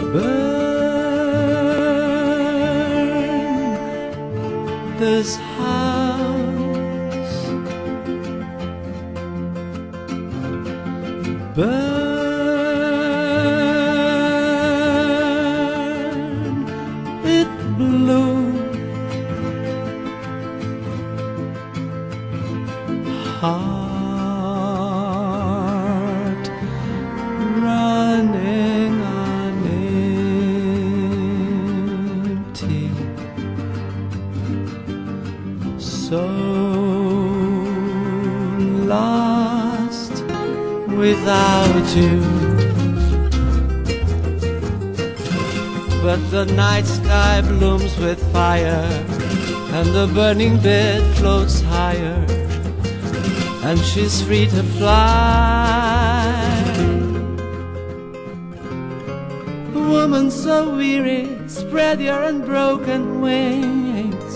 Burn this house, burn it blue. Heart running on empty, so lost without you. But the night sky blooms with fire, and the burning bed floats higher, and she's free to fly. Woman so weary, spread your unbroken wings.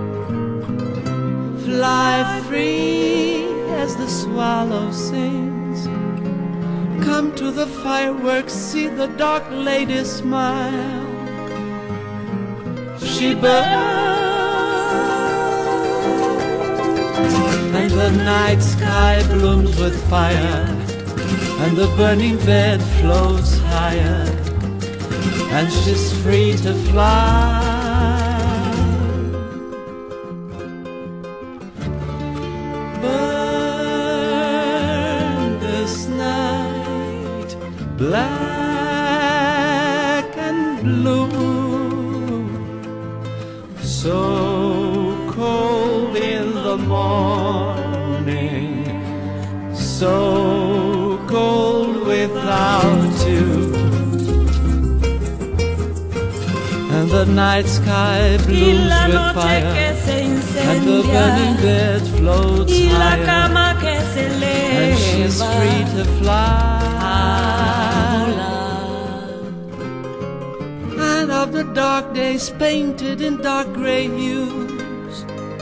Fly free as the swallow sings. Come to the fireworks, see the dark lady smile. She burns, and the night sky blooms with fire, and the burning bed floats higher, and she's free to fly. Burn this night black and blue, so cold in the morning, so cold without you. And the night sky blooms with fire, and the burning bed floats higher, cama and she's free to fly. And of the dark days painted in dark gray hues,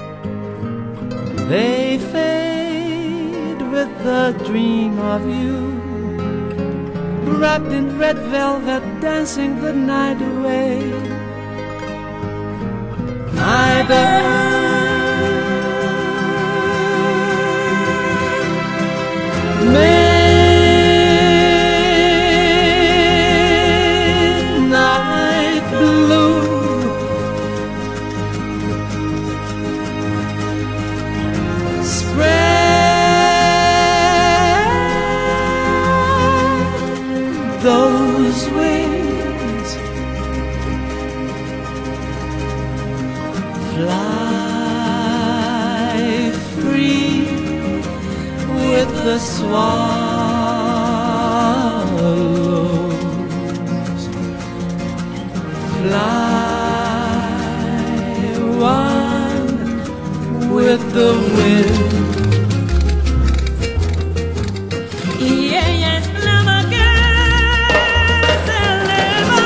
they fade with the dream of you, wrapped in red velvet, dancing the night away. I burn midnight blue, spread those wings, fly free with the swallows, fly one with the wind. Y ella es flama que se eleva,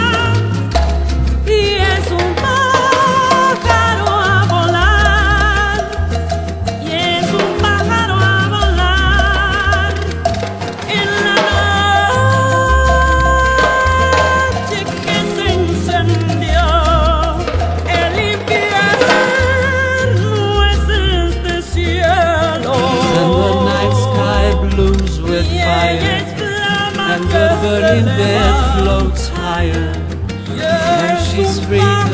y es un pájaro a volar, y es un pájaro a volar en la noche que se encendió. El infierno es este cielo. And the night sky blooms with fire, and the burning bed floats higher, and she's free to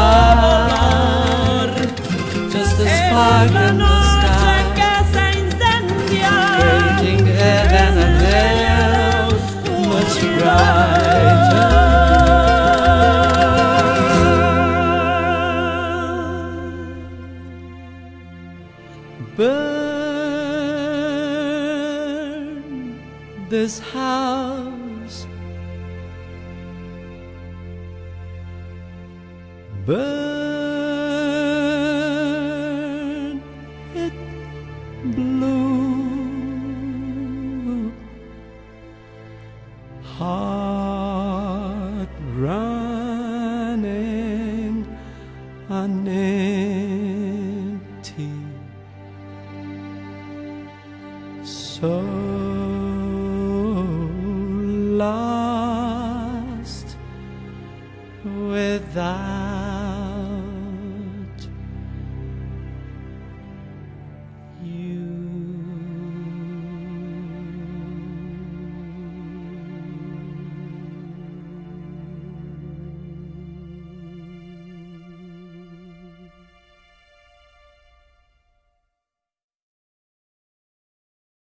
fly. Just a spark in the sky, creating heaven and hell much brighter. Burn this house, burn it blue. Heart running on empty, so lost Navidad.